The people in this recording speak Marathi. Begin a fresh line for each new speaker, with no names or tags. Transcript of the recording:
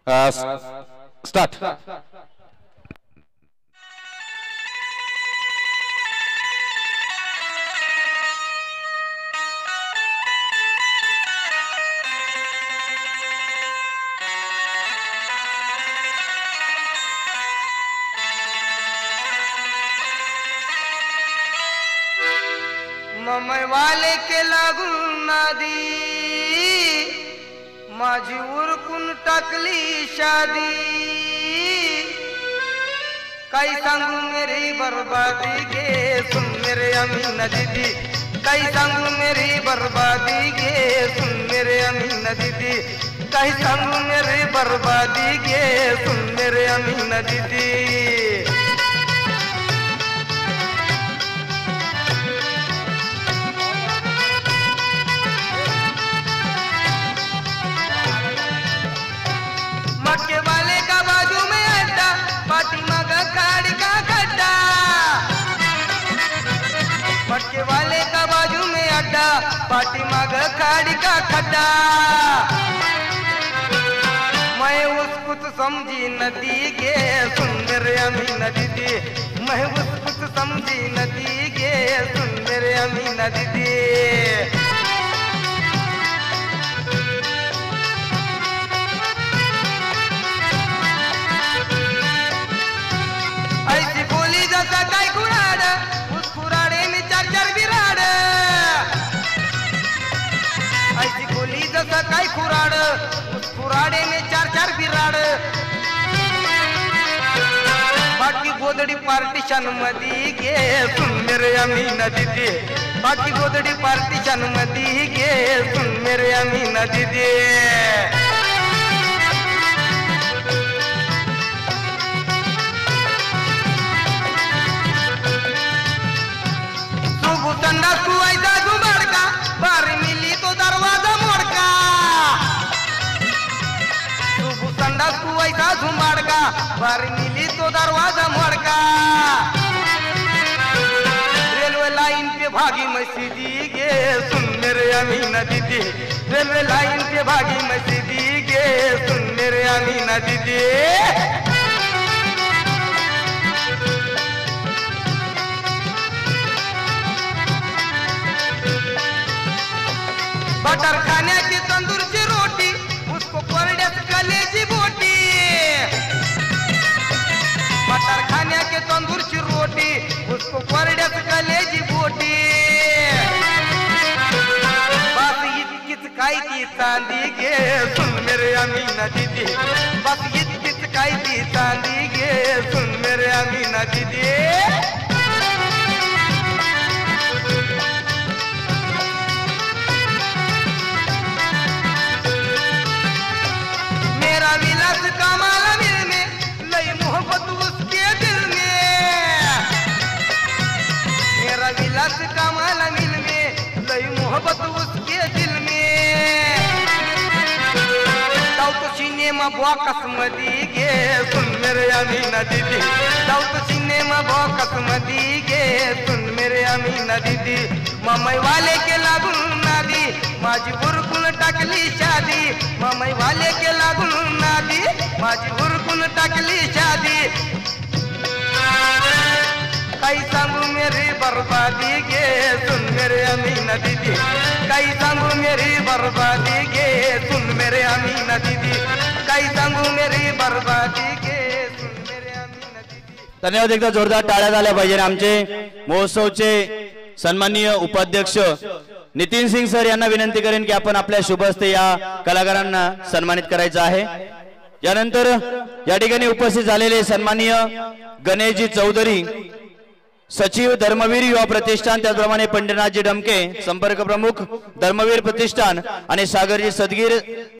स्टार्ट।
मम्मी वाले के लागून नादी माझी उरकून टाकली शादी काही सांगू मेरी बर्बादी गे सुन मेरे अमीना दीदी काही सांगू मेरी बर्बादी गे सुन मेरे अमीना दीदी काही सांगू मेरी बर्बादी गे सुन मेरे अमीना दीदी मक्के वाले का बाजू में अड्डा पाटी मगा खाड़ी का गड्ढा मक्के वाले का बाजू में अड्डा पाटी मगा खाड़ी का खड्डा मैं उसको तो समझी नदी गे सुन मेरे अमीना दीदी मैं उसको तो समझी नदी गे सुन मेरे अमीना दीदी ऐसी बोली जैसा काय कुराड उस कुराड़े में चार चार बिराड ऐसी बोली जैसा काय कुराड उस कुराड़े में चार चार बिराड बाकी गोदड़ी पार्टीशन मधी गे सुन मेरे अमीना दीदी बाकी गोदड़ी पार्टीशन मधी गे सुन मेरे अमीना दीदी संडास तू ऐसा झुमड़ का बारी मिली तो दरवाजा मोड़का सुबह संडास तू ऐसा झुमड़ का बारी मिली तो दरवाजा मोड़का रेलवे लाइन पे भागी मसीदी गे सुन मेरे अमीना दीदी रेलवे लाइन पे भागी मसीदी गे सुन मेरे अमीना दीदी बटर खाने की तंदूर की रोटी उसको परडेस कलेजी बोटी बटर खाने की तंदूर की रोटी उसको परडेस कलेजी बोटी बस इतकिच काय ती चांदी गे सुन मेरे अमीना दीदी बस इतकिच काय ती चांदी गे सुन मेरे अमीना दीदी विलास कमाला दिल में लई मोहब्बत उसके दिल में मेरा विलास कमाला दिल में लई मोहब्बत उसके दिल में दाऊ तो सिनेमा बॉक्स मधी गे सुन मेरे अमीना दीदी दाऊ तो सिनेमा बॉक्स मधी गे सुन मेरे अमीना दीदी मम्मी वाले के लागून नादी माझी उरकून टाकली शादी मम्मी वाले के लागून नादी माझी उरकून टाकली शादी काही सांगू मेरी बर्बादी गे सुन मेरे अमीना दीदी काही सांगू मेरी बर्बादी गे सुन मेरे अमीना दीदी काही सांगू मेरी बर्बादी गे सुन मेरे अमीना दीदी।
धन्यवाद। एकदा जोरदार टाळ्या झाल्या पाहिजे। आमचे महोत्सवचे सन्माननीय उपाध्यक्ष नितीन सिंग सर यांना विनंती करेन की आपण आपल्या शुभ हस्ते या कलाकारांना सन्मानित करायचं आहे। यानंतर या ठिकाणी उपस्थित झालेले सन्माननीय गणेशजी चौधरी सचिव धर्मवीर युवा प्रतिष्ठान त्याचप्रमाणे पंडितनाथजी डमके संपर्क प्रमुख धर्मवीर प्रतिष्ठान आणि सागरजी सदगीर